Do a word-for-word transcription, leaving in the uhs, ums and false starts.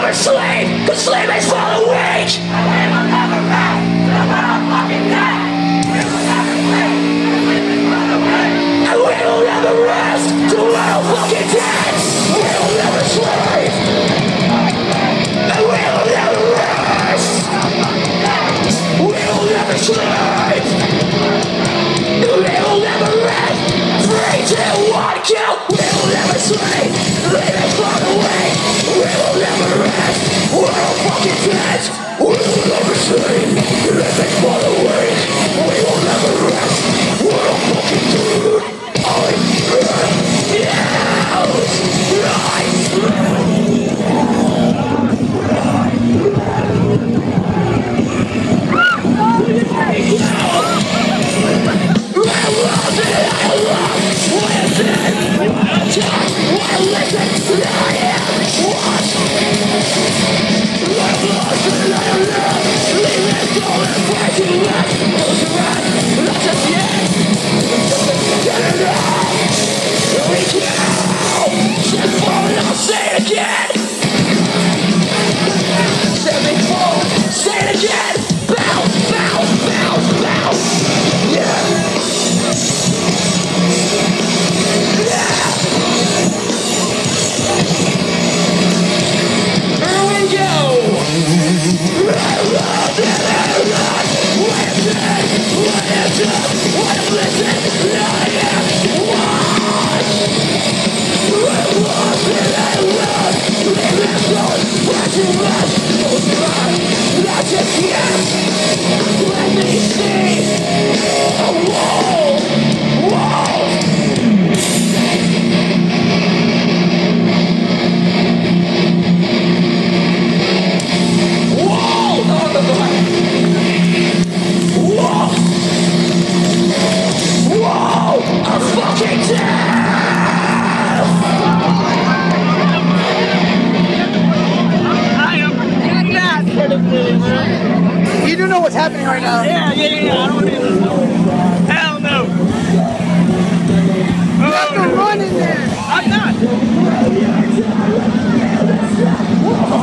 never sleep, cause sleep is for the weak. And we will never rest till we're fucking dead. We will never sleep, cause sleep is for the weak. And we will never rest till we're fucking dead. We will never sleep. And we will never rest. We will never sleep. We will never rest. Three, two, one, kill. We will never sleep. Leave it for the weak. We will never rest. We're all fucking dead. We will never sleep. Leave it for the weak. We will never rest. We're all fucking dead. I'm You do know what's happening right now. Yeah, yeah, yeah. I don't need this. Hell no. You have to run in there. I'm not.